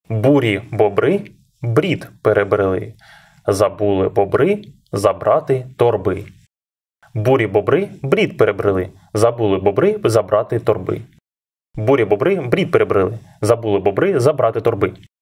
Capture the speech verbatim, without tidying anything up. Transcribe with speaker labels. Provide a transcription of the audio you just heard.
Speaker 1: Бурі бобри брід перебрели. Забули бобри забрати торби. Бурі бобри брід перебрели. Забули бобри забрати торби. Бурі бобри брід перебрели. Забули бобри забрати торби.